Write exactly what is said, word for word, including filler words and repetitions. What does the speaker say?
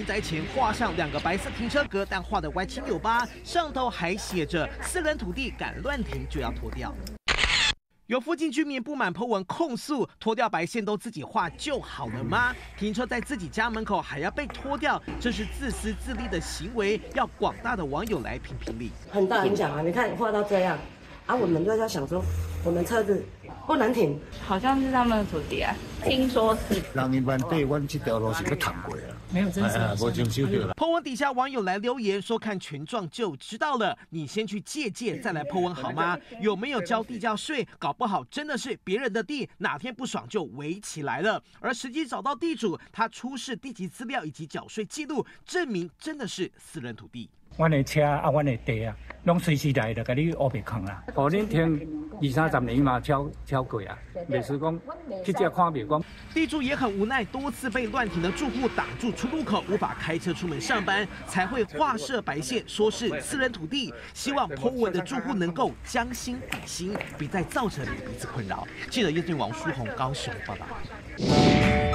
宅前画上两个白色停车格，但画的歪七扭八，上头还写着“私人土地敢乱停就要脱掉”。 有附近居民不满po文控诉，脱掉白线都自己画就好了吗？停车在自己家门口还要被脱掉，这是自私自利的行为，要广大的网友来评评理。 很大影响啊！你看画到这样，啊，我们就在想说，我们车子不能停， 好像是他们的土地啊，听说是。 人一般对阮这条路是要通过啊， 没有真实。 无遵守到啦。 po文底下网友来留言说，看权状就知道了，你先去借借再来po文好吗？有没有交地价税？搞不好真的是别人的地，哪天不爽就围起来了。而实际找到地主，他出示地籍资料以及缴税记录，证明真的是私人土地。 阮的车啊，阮的地啊，拢随时来就甲你乌白坑啦。互恁停二三十年嘛，超超过啊，袂是讲去这看袂光。 地主也很无奈，多次被乱停的住户挡住出入口，无法开车出门上班，才会画设白线，说是私人土地。希望po文的住户能够将心比心，别再造成彼此困扰。记者叶俊王、舒红高雄报道。